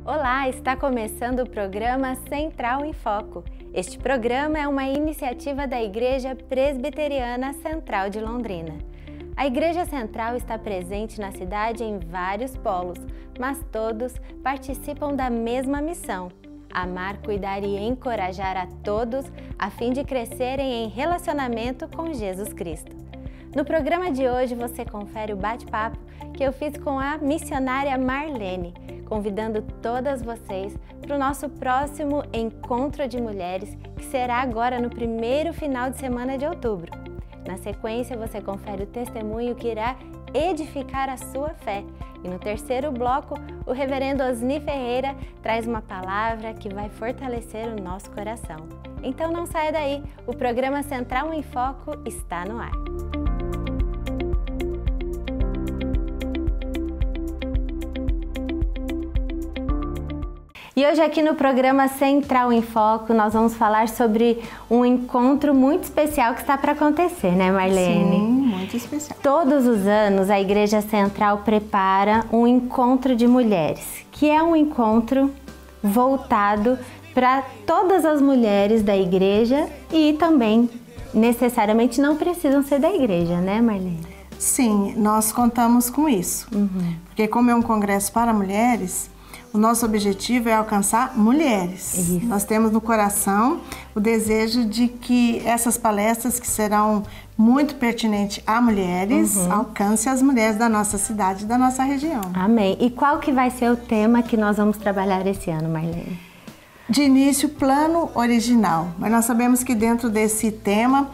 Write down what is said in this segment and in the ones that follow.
Olá, está começando o programa Central em Foco. Este programa é uma iniciativa da Igreja Presbiteriana Central de Londrina. A Igreja Central está presente na cidade em vários polos, mas todos participam da mesma missão: amar, cuidar e encorajar a todos a fim de crescerem em relacionamento com Jesus Cristo. No programa de hoje você confere o bate-papo que eu fiz com a missionária Marlene, convidando todas vocês para o nosso próximo Encontro de Mulheres, que será agora no primeiro final de semana de outubro. Na sequência, você confere o testemunho que irá edificar a sua fé. E no terceiro bloco, o reverendo Osni Ferreira traz uma palavra que vai fortalecer o nosso coração. Então não saia daí, o programa Central em Foco está no ar. E hoje aqui no programa Central em Foco nós vamos falar sobre um encontro muito especial que está para acontecer, né, Marlene? Sim, muito especial. Todos os anos a Igreja Central prepara um encontro de mulheres, que é um encontro voltado para todas as mulheres da igreja e também necessariamente não precisam ser da igreja, né, Marlene? Sim, nós contamos com isso, porque como é um congresso para mulheres, o nosso objetivo é alcançar mulheres. Isso. Nós temos no coração o desejo de que essas palestras, que serão muito pertinentes a mulheres, alcancem as mulheres da nossa cidade e da nossa região. Amém. E qual que vai ser o tema que nós vamos trabalhar esse ano, Marlene? De início, plano original. Mas nós sabemos que dentro desse tema,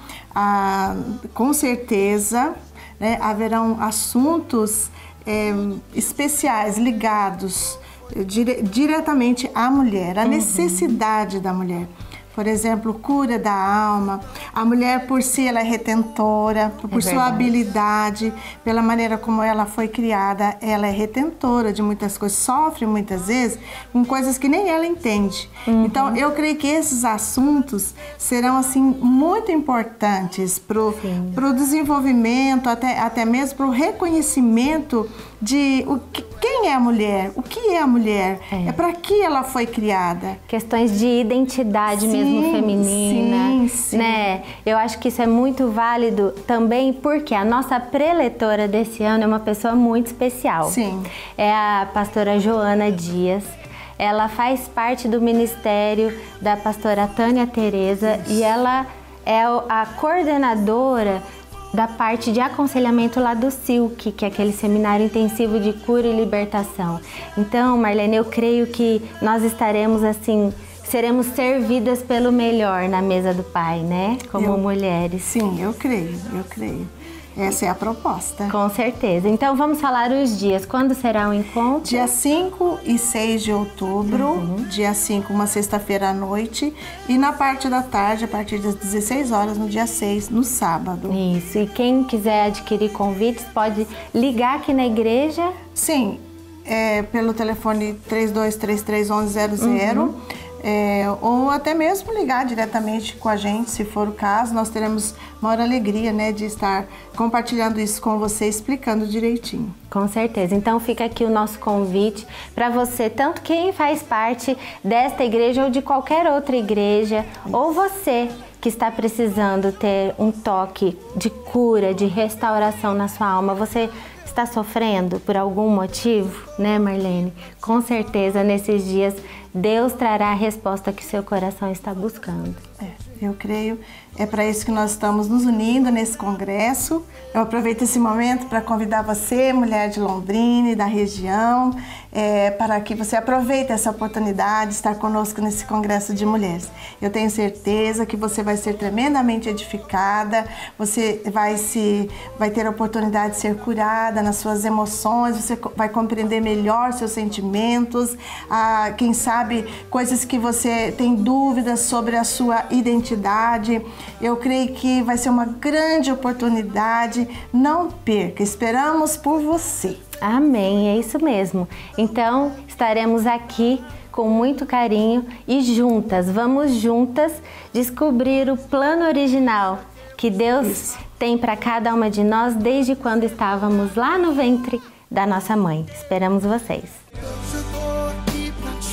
com certeza, né, haverão assuntos especiais ligados diretamente à mulher, à necessidade da mulher. Por exemplo, cura da alma. A mulher por si ela é retentora, por sua habilidade, pela maneira como ela foi criada, ela é retentora de muitas coisas, sofre muitas vezes com coisas que nem ela entende. Então, eu creio que esses assuntos serão assim muito importantes para o desenvolvimento, até mesmo para o reconhecimento de quem é a mulher, o que é a mulher, é para que ela foi criada. Questões de identidade mesmo feminina, sim. Né? Eu acho que isso é muito válido também porque a nossa preletora desse ano é uma pessoa muito especial. Sim. É a pastora Joana Dias. Ela faz parte do ministério da pastora Tânia Tereza e ela é a coordenadora da parte de aconselhamento lá do SILC, que é aquele Seminário Intensivo de Cura e Libertação. Então, Marlene, eu creio que nós estaremos assim, seremos servidas pelo melhor na mesa do Pai, né? Como mulheres. Sim, eu creio. Essa é a proposta. Com certeza. Então vamos falar os dias. Quando será o encontro? Dia 5 e 6 de outubro. Dia 5, uma sexta-feira à noite. E na parte da tarde, a partir das 16 horas, no dia 6, no sábado. Isso. E quem quiser adquirir convites, pode ligar aqui na igreja? Sim, pelo telefone 32331100. Ou até mesmo ligar diretamente com a gente, se for o caso. Nós teremos maior alegria, né, de estar compartilhando isso com você, explicando direitinho. Com certeza. Então fica aqui o nosso convite para você, tanto quem faz parte desta igreja ou de qualquer outra igreja, ou você que está precisando ter um toque de cura, de restauração na sua alma. Você está sofrendo por algum motivo, né, Marlene? Com certeza, nesses dias, Deus trará a resposta que seu coração está buscando. Eu creio, é para isso que nós estamos nos unindo nesse congresso. Eu aproveito esse momento para convidar você, mulher de Londrina e da região, para que você aproveite essa oportunidade de estar conosco nesse congresso de mulheres. Eu tenho certeza que você vai ser tremendamente edificada, você vai ter a oportunidade de ser curada nas suas emoções, você vai compreender melhor seus sentimentos, quem sabe coisas que você tem dúvidas sobre a sua identidade. Eu creio que vai ser uma grande oportunidade. Não perca, esperamos por você. Amém, é isso mesmo. Então, estaremos aqui com muito carinho e vamos juntas descobrir o plano original que Deus tem para cada uma de nós desde quando estávamos lá no ventre da nossa mãe. Esperamos vocês. Eu tô aqui pra te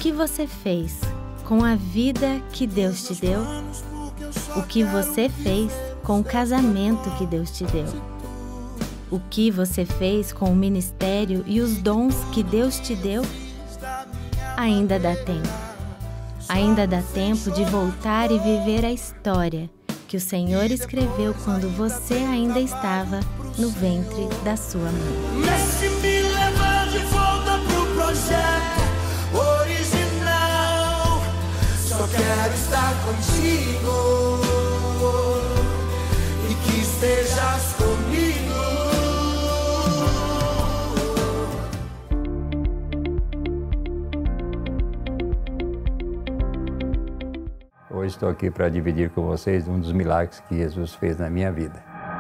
que você fez com a vida que Deus te deu? O que você fez com o casamento que Deus te deu? O que você fez com o ministério e os dons que Deus te deu? Ainda dá tempo. Ainda dá tempo de voltar e viver a história que o Senhor escreveu quando você ainda estava no ventre da sua mãe. Mestre, me leva de volta pro projeto original. Só quero estar contigo e que estejas comigo. Hoje estou aqui para dividir com vocês um dos milagres que Jesus fez na minha vida.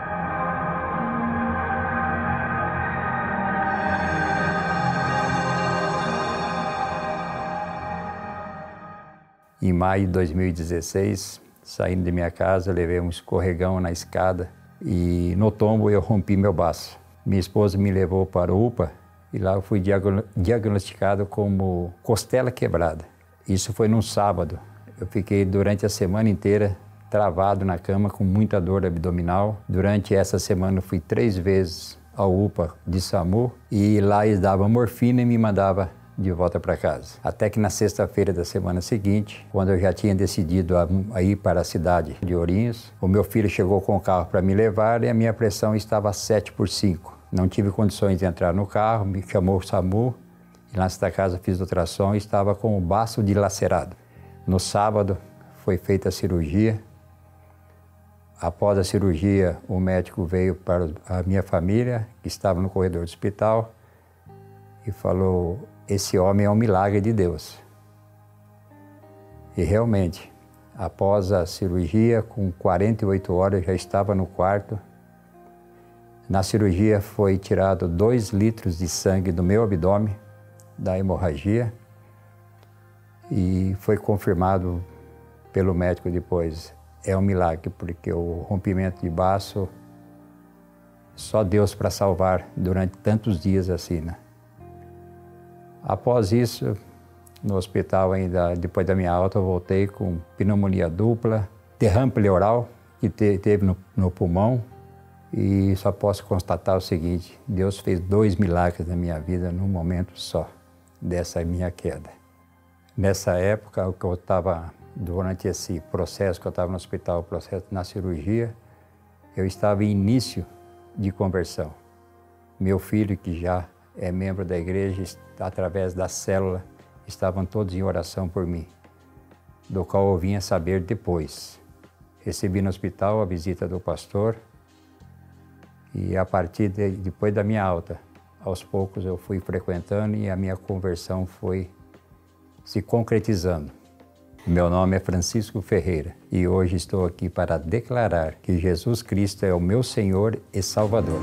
Em maio de 2016, saindo de minha casa, eu levei um escorregão na escada e no tombo eu rompi meu baço. Minha esposa me levou para o UPA e lá eu fui diagnosticado como costela quebrada. Isso foi num sábado. Eu fiquei durante a semana inteira travado na cama com muita dor abdominal. Durante essa semana eu fui 3 vezes ao UPA de SAMU e lá eles davam morfina e me mandavam de volta para casa. Até que na sexta-feira da semana seguinte, quando eu já tinha decidido a ir para a cidade de Ourinhos, o meu filho chegou com o carro para me levar e a minha pressão estava 7/5. Não tive condições de entrar no carro, me chamou o SAMU e lá nesta casa fiz ultrassom e estava com o baço dilacerado. No sábado foi feita a cirurgia. Após a cirurgia, o médico veio para a minha família, que estava no corredor do hospital, e falou: esse homem é um milagre de Deus. E realmente, após a cirurgia, com 48 horas, já estava no quarto. Na cirurgia foi tirado 2 litros de sangue do meu abdômen, da hemorragia, e foi confirmado pelo médico depois. É um milagre, porque o rompimento de baço, só Deus para salvar durante tantos dias assim, né? Após isso, no hospital ainda, depois da minha alta, eu voltei com pneumonia dupla, derrame pleural, que teve no pulmão, e só posso constatar o seguinte: Deus fez 2 milagres na minha vida num momento só, dessa minha queda. Nessa época, o que eu estava, durante esse processo que eu estava no hospital, o processo na cirurgia, eu estava em início de conversão. Meu filho, que já é membro da igreja, através da célula, estavam todos em oração por mim, do qual eu vinha saber depois. Recebi no hospital a visita do pastor e a partir depois da minha alta, aos poucos eu fui frequentando e a minha conversão foi se concretizando. Meu nome é Francisco Ferreira e hoje estou aqui para declarar que Jesus Cristo é o meu Senhor e Salvador.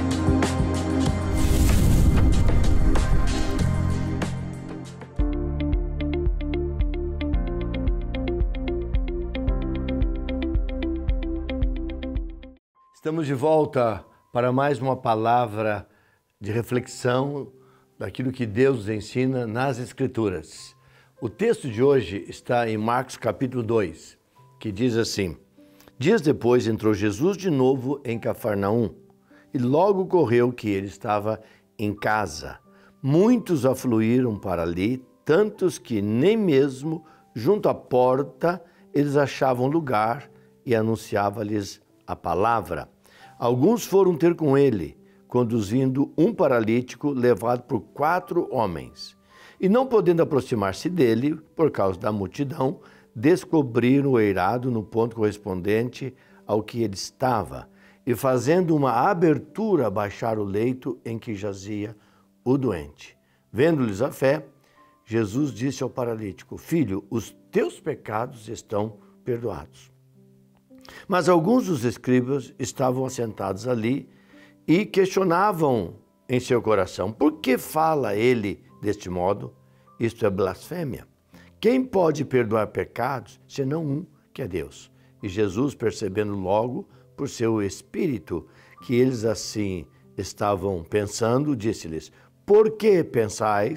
Estamos de volta para mais uma palavra de reflexão daquilo que Deus nos ensina nas Escrituras. O texto de hoje está em Marcos capítulo 2, que diz assim: Dias depois entrou Jesus de novo em Cafarnaum e logo correu que ele estava em casa. Muitos afluíram para ali, tantos que nem mesmo junto à porta eles achavam lugar e anunciava-lhes a palavra. Alguns foram ter com ele, conduzindo um paralítico levado por 4 homens. E não podendo aproximar-se dele, por causa da multidão, descobriram o eirado no ponto correspondente ao que ele estava, e fazendo uma abertura, baixaram o leito em que jazia o doente. Vendo-lhes a fé, Jesus disse ao paralítico: Filho, os teus pecados estão perdoados. Mas alguns dos escribas estavam assentados ali e questionavam em seu coração: por que fala ele deste modo? Isto é blasfêmia. Quem pode perdoar pecados, senão um, que é Deus? E Jesus, percebendo logo por seu espírito que eles assim estavam pensando, disse-lhes: por que pensais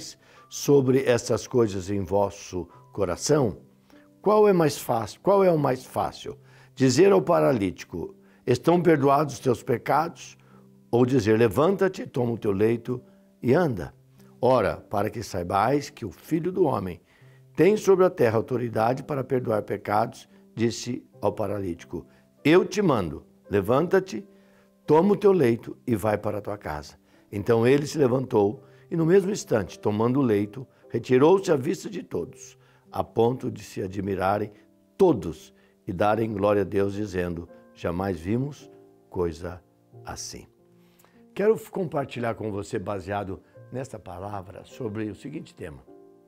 sobre essas coisas em vosso coração, qual é mais fácil? Qual é o mais fácil? Dizer ao paralítico: estão perdoados os teus pecados? Ou dizer: levanta-te, toma o teu leito e anda. Ora, para que saibais que o Filho do Homem tem sobre a terra autoridade para perdoar pecados, disse ao paralítico: eu te mando, levanta-te, toma o teu leito e vai para a tua casa. Então ele se levantou e, no mesmo instante, tomando o leito, retirou-se à vista de todos, a ponto de se admirarem todos e darem glória a Deus, dizendo: jamais vimos coisa assim. Quero compartilhar com você, baseado nesta palavra, sobre o seguinte tema: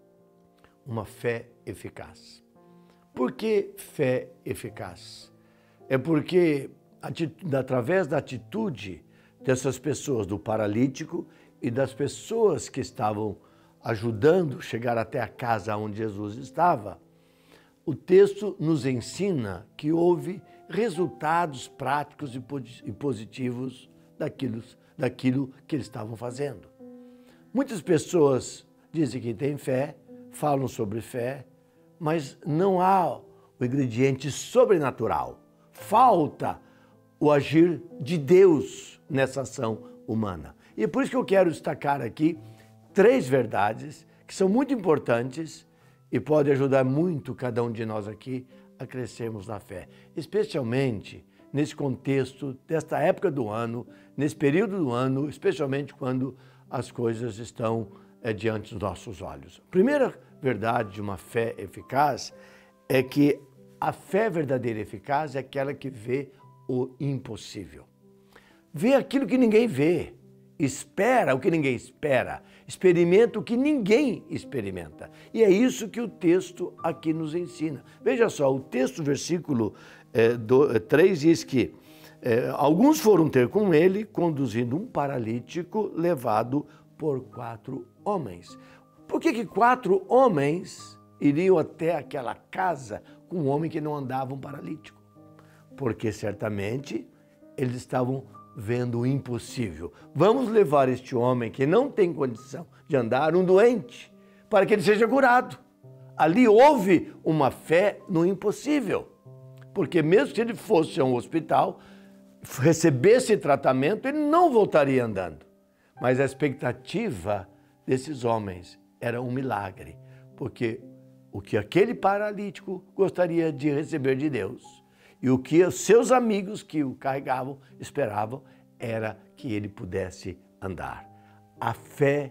uma fé eficaz. Por que fé eficaz? É porque, através da atitude dessas pessoas, do paralítico e das pessoas que estavam ajudando a chegar até a casa onde Jesus estava, o texto nos ensina que houve resultados práticos e positivos daquilo que eles estavam fazendo. Muitas pessoas dizem que têm fé, falam sobre fé, mas não há o ingrediente sobrenatural. Falta o agir de Deus nessa ação humana. E é por isso que eu quero destacar aqui 3 verdades que são muito importantes e podem ajudar muito cada um de nós aqui a crescermos na fé, especialmente nesse contexto desta época do ano, nesse período do ano, especialmente quando as coisas estão diante dos nossos olhos. A primeira verdade de uma fé eficaz é que a fé verdadeira e eficaz é aquela que vê o impossível. Vê aquilo que ninguém vê, espera o que ninguém espera, experimenta o que ninguém experimenta. E é isso que o texto aqui nos ensina. Veja só, o texto, versículo 3, diz que alguns foram ter com ele, conduzindo um paralítico levado por 4 homens. Por que 4 homens iriam até aquela casa com um homem que não andava, um paralítico? Porque certamente eles estavam vendo o impossível. Vamos levar este homem que não tem condição de andar, um doente, para que ele seja curado. Ali houve uma fé no impossível. Porque mesmo que ele fosse a um hospital, recebesse tratamento, ele não voltaria andando. Mas a expectativa desses homens era um milagre, porque o que aquele paralítico gostaria de receber de Deus e o que os seus amigos que o carregavam esperavam era que ele pudesse andar. A fé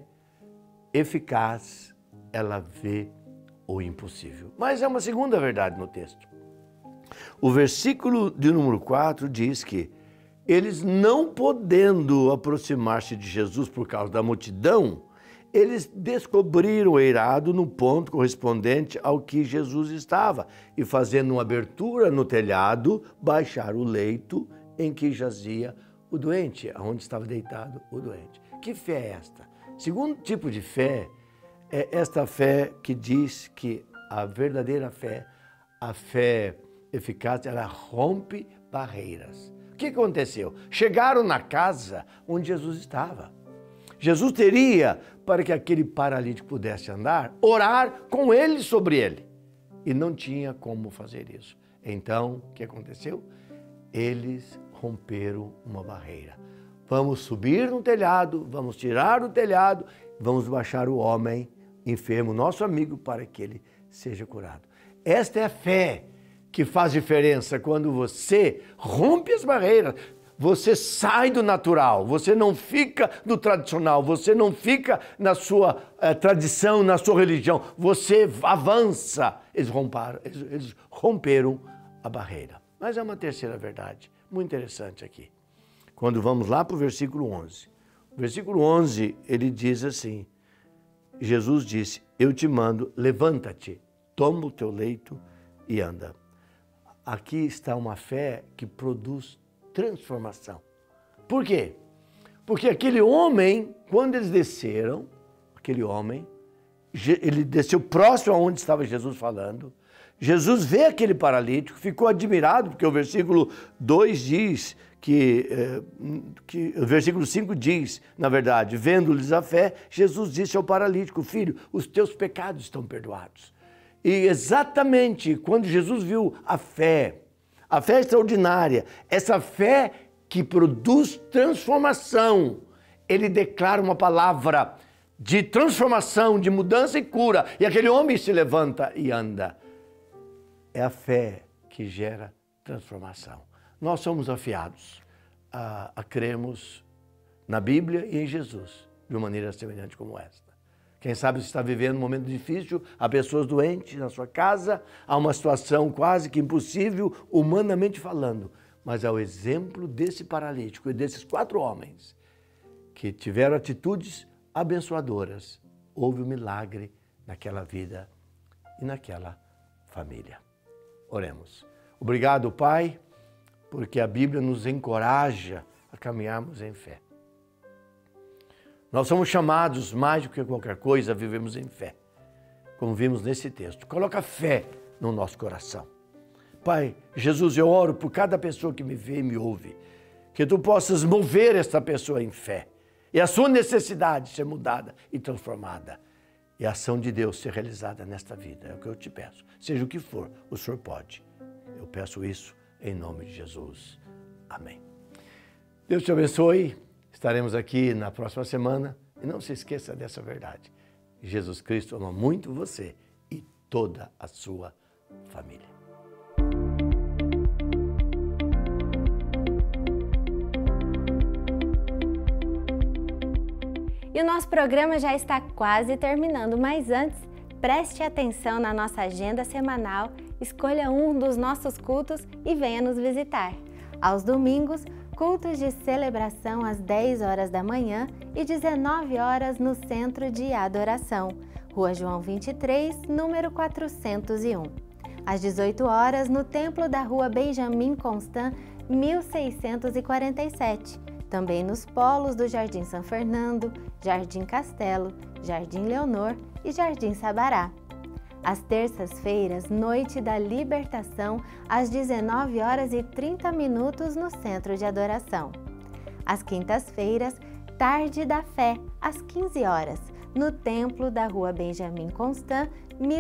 eficaz, ela vê o impossível. Mas é uma segunda verdade no texto. O versículo de número 4 diz que eles, não podendo aproximar-se de Jesus por causa da multidão, eles descobriram o eirado no ponto correspondente ao que Jesus estava e, fazendo uma abertura no telhado, baixaram o leito em que jazia o doente, onde estava deitado o doente. Que fé é esta? Segundo tipo de fé é esta fé que diz que a verdadeira fé, a fé eficaz, ela rompe barreiras. O que aconteceu? Chegaram na casa onde Jesus estava. Jesus teria, para que aquele paralítico pudesse andar, orar com ele sobre ele. E não tinha como fazer isso. Então, o que aconteceu? Eles romperam uma barreira. Vamos subir no telhado, vamos tirar o telhado, vamos baixar o homem enfermo, nosso amigo, para que ele seja curado. Esta é a fé que faz diferença quando você rompe as barreiras. Você sai do natural, você não fica do tradicional, você não fica na sua tradição, na sua religião, você avança. Eles romperam a barreira. Mas é uma terceira verdade, muito interessante aqui. Quando vamos lá para o versículo 11. O versículo 11, ele diz assim, Jesus disse: eu te mando, levanta-te, toma o teu leito e anda. Aqui está uma fé que produz transformação. Por quê? Porque aquele homem, quando eles desceram, aquele homem, ele desceu próximo aonde estava Jesus falando. Jesus vê aquele paralítico, ficou admirado, porque o versículo 2 diz que o versículo 5 diz, na verdade, vendo-lhes a fé, Jesus disse ao paralítico: filho, os teus pecados estão perdoados. E exatamente quando Jesus viu a fé extraordinária, essa fé que produz transformação, ele declara uma palavra de transformação, de mudança e cura, e aquele homem se levanta e anda. É a fé que gera transformação. Nós somos afiados a crermos na Bíblia e em Jesus, de uma maneira semelhante como esta. Quem sabe você está vivendo um momento difícil, há pessoas doentes na sua casa, há uma situação quase que impossível, humanamente falando, mas ao exemplo desse paralítico e desses 4 homens que tiveram atitudes abençoadoras, houve um milagre naquela vida e naquela família. Oremos. Obrigado, Pai, porque a Bíblia nos encoraja a caminharmos em fé. Nós somos chamados, mais do que qualquer coisa, a vivermos em fé, como vimos nesse texto. Coloca fé no nosso coração. Pai, Jesus, eu oro por cada pessoa que me vê e me ouve, que Tu possas mover esta pessoa em fé, e a sua necessidade ser mudada e transformada, e a ação de Deus ser realizada nesta vida. É o que eu te peço. Seja o que for, o Senhor pode. Eu peço isso em nome de Jesus. Amém. Deus te abençoe. Estaremos aqui na próxima semana. E não se esqueça dessa verdade. Jesus Cristo ama muito você e toda a sua família. E o nosso programa já está quase terminando, mas antes, preste atenção na nossa agenda semanal, escolha um dos nossos cultos e venha nos visitar. Aos domingos, cultos de celebração às 10 horas da manhã e 19 horas no Centro de Adoração, Rua João 23, número 401. Às 18 horas, no Templo da Rua Benjamin Constant, 1647. Também nos polos do Jardim São Fernando, Jardim Castelo, Jardim Leonor e Jardim Sabará. Às terças-feiras, Noite da Libertação, às 19 horas e 30 minutos no Centro de Adoração. Às quintas-feiras, Tarde da Fé, às 15 horas, no Templo da Rua Benjamin Constant,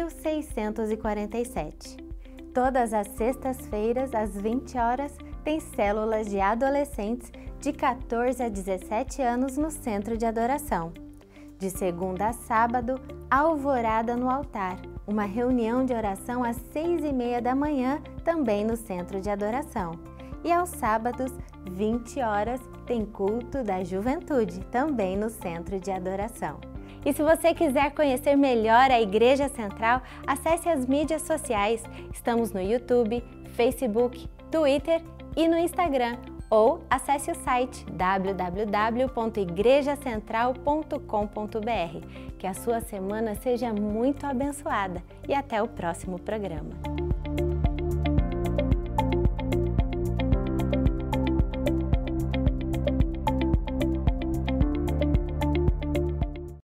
1647. Todas as sextas-feiras, às 20 horas, tem células de adolescentes de 14 a 17 anos no Centro de Adoração. De segunda a sábado, Alvorada no Altar, uma reunião de oração às 6h30 da manhã, também no Centro de Adoração. E aos sábados, 20 horas, tem culto da juventude, também no Centro de Adoração. E se você quiser conhecer melhor a Igreja Central, acesse as mídias sociais. Estamos no YouTube, Facebook, Twitter e no Instagram. Ou acesse o site www.igrejacentral.com.br. Que a sua semana seja muito abençoada e até o próximo programa.